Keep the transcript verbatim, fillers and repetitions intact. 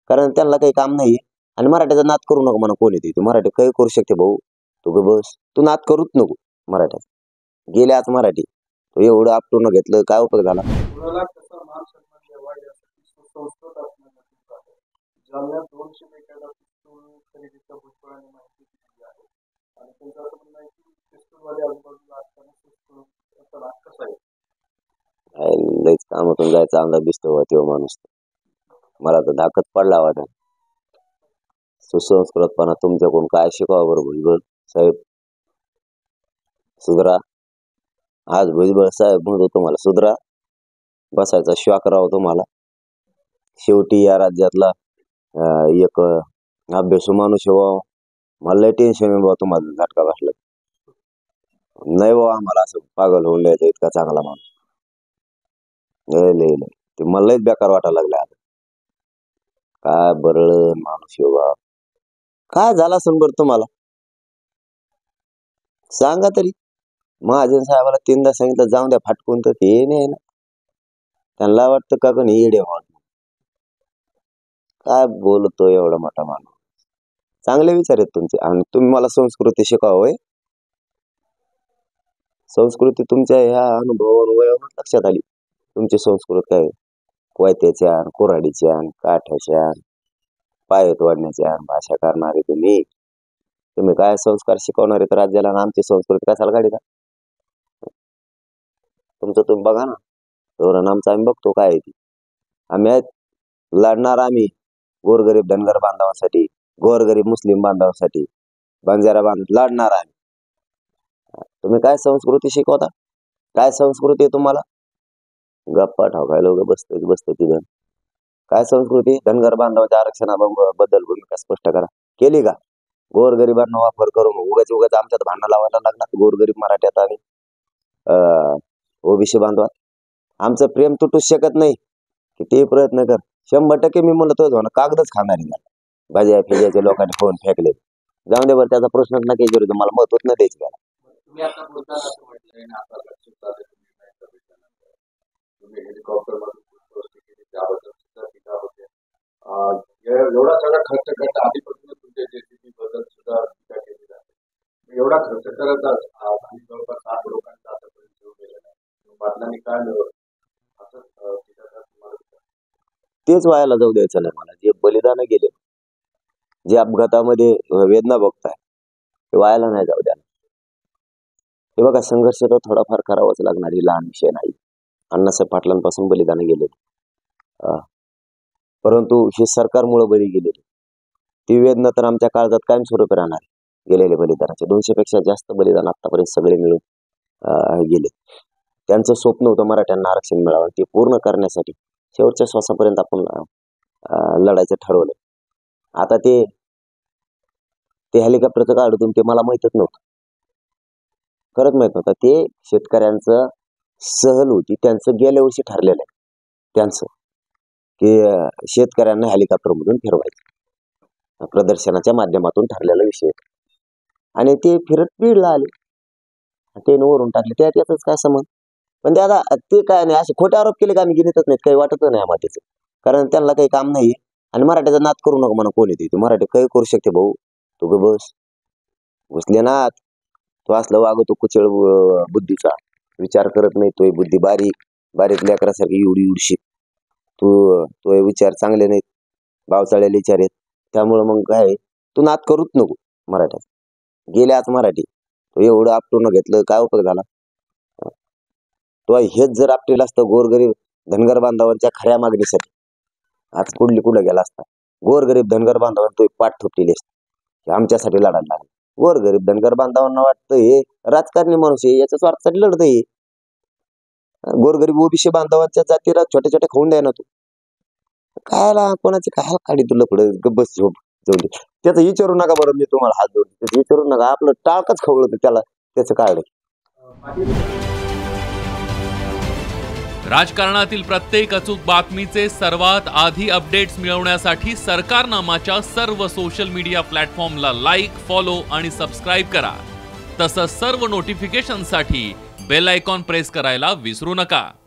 कारण त्यांना काही काम नाही आणि मराठीचा नाद करू नको म्हणा कोणी ते मराठी काही करू शकते भाऊ तू ग बस तू नाद करूच नको मराठ्यात गेले आज मराठी तो एवढं आपटून घेतलं काय उपयोग झाला. लयच कामातून जायचा अंदाज दिसतो तो माणूस मला तर धाकत पडला वाटत. सुसंस्कृतपणा तुमच्याकडून काय शिकावं बरं भुजबळ साहेब सुधरा. आज भुजबळ साहेब म्हणतो तुम्हाला सुधरा बसायचा शॉक राव तुम्हाला. शेवटी या राज्यातला एक अभ्यासू माणूस व्हावा मला लय टेन्शन आहे बाबा तुम्हाला झटका बसला नाही बाबा आम्हाला असं पागल होऊन द्यायचं इतका चांगला माणूस लय लय लय ते मला लयच बेकार वाटायला लागलं आता. काय बरं माणूस बाबा काय झाला असेल बरं तुम्हाला सांगा तरी. महाजन साहेबाला तीनदा सांगितलं जाऊन द्या फाटकून तर ते नाही ना त्यांना वाटतं का कोणी येडे व्हावं. काय बोलतो एवढा मोठा माणूस. चांगले विचार आहेत तुमचे आणि तुम्ही मला संस्कृती शिकावं. संस्कृती तुमच्या ह्या अनुभवावर लक्षात आली. तुमची संस्कृती काय कोयत्याच्या कोराडीच्या काठ्याच्या पायत वाढण्याच्या भाषा करणारे तुम्ही तुम्ही काय संस्कार शिकवणारे तर राज्याला ना आमची संस्कृती कशाला काढीता. तुमचं तुम्ही बघा ना धोरण आमचं आम्ही बघतो काय आहे ती. आम्ही लढणार आम्ही गोरगरीब धनगर बांधवांसाठी गोरगरीब मुस्लिम बांधवांसाठी बंजारा बांध लढणार आम्ही. तुम्ही काय संस्कृती शिकवता काय संस्कृती तुम्हाला गप्पा ठोकायला लोक बसते बसते तिथं. काय संस्कृती धनगर बांधवांच्या आरक्षणाबद्दल भूमिका स्पष्ट करा केली का. गोरगरिबांना वापर करून उगाच उगाच आमच्यात भांडण लावायला लागणार गोरगरीब मराठ्यात आणि ओबीसी बांधवात. आमचं प्रेम तुटूच शकत नाही किती प्रयत्न कर. शंभर टक्के मी म्हणतो म्हणा कागदच खाणारी नाही भाज्या फिजाच्या लोकांनी फोन फेकले जाऊन दे बरं त्याचा प्रश्नच नाही विरुद्ध मला मत होत नाही द्यायची त्याला. एवढा सगळा खर्च करता आधीपासून तुमच्या जेसीबी बद्दल सुद्धा टीका केली जाते. एवढा खर्च करत आणि जवळपास सात लोकांचा आतापर्यंत जीव गेलेला आहे. बातम्यांनी काय असं तेच व्हायला जाऊ द्यायचं नाही मला. जे बलिदान गेले जे अपघातामध्ये वेदना बघताय ते व्हायला नाही जाऊ द्या. हे बघा संघर्ष तर थोडाफार करावाच लागणार ही लहान विषय नाही. अण्णासाहेब पाटलांपासून बलिदान गेले परंतु हे सरकारमुळे बळी गेलेले ती वेदना तर आमच्या काळजात कायमस्वरूपी राहणार. गेलेले बलिदानाचे दोनशे पेक्षा जास्त बलिदान आतापर्यंत सगळे मिळून गेले. त्यांचं स्वप्न होतं मराठ्यांना आरक्षण मिळावं ते पूर्ण करण्यासाठी शेवटच्या श्वासापर्यंत आपण लढायचं ठरवलं. आता ते ते हेलिकॉप्टरचं काढून ते मला माहितच नव्हतं खरंच माहित नव्हतं. ते शेतकऱ्यांचं सहल होती त्यांचं गेल्या वर्षी ठरलेलं आहे त्यांचं की शेतकऱ्यांना हेलिकॉप्टर मधून फिरवायचं प्रदर्शनाच्या माध्यमातून ठरलेला विषय आणि ते फिरत बीडला आले ते वरून टाकले त्यात याच काय संबंध. पण ते आता ते काय नाही असे खोटे आरोप केले का आम्ही गिनीतच नाहीत काही वाटत नाही आम्हाला त्याचं कारण त्यांना काही काम नाही आणि मराठीचा नाद करू नको म्हणा कोणी ते मराठी काही करू शकते भाऊ तू ग बस घुसले नात तो असलं वागतो कुचळ बुद्धीचा विचार करत नाही तो बुद्धी बारीक बारीक लेकरासारखी एवढी एवढीशी तू तो विचार चांगले नाहीत बावचाळलेले विचार आहेत त्यामुळं मग काय तू नाद करूच नको मराठ्यात गेले आज मराठी तो एवढं आपटून घेतलं काय उपयोग झाला. तो हेच जर आपल्याला असतं गोरगरीब धनगर बांधवांच्या खऱ्या मागणीसाठी आज कुठली कुठं गेला असता. गोरगरीब धनगर बांधवांना तो पाठ ठोकलेली असते आमच्यासाठी लढायला लागला. गोरगरीब धनगर बांधवांना वाटतं हे राजकारणी माणूस आहे याच्या स्वार्थासाठी लढत आहे. गोरगरीब ओबीसी बांधवांच्या जातीला छोट्या छोट्या खाऊन द्या ना तू कायला कोणाचे काय काढी तुला पुढे गब्बस झोप जाऊ दे त्याचं विचारू नका बरं मी तुम्हाला हात जोडतो त्याचं विचारू नका आपलं टाळकच खवळत त्याला त्याचं काय. राजकारणातील प्रत्येक अचूक बातमीचे सर्वात आधी अपडेट्स मिळवण्यासाठी सरकारनामाच्या सर्व सोशल मीडिया प्लॅटफॉर्मला लाईक फॉलो आणि सबस्क्राईब करा. तसंच सर्व नोटिफिकेशनसाठी बेल आयकॉन प्रेस करायला विसरू नका.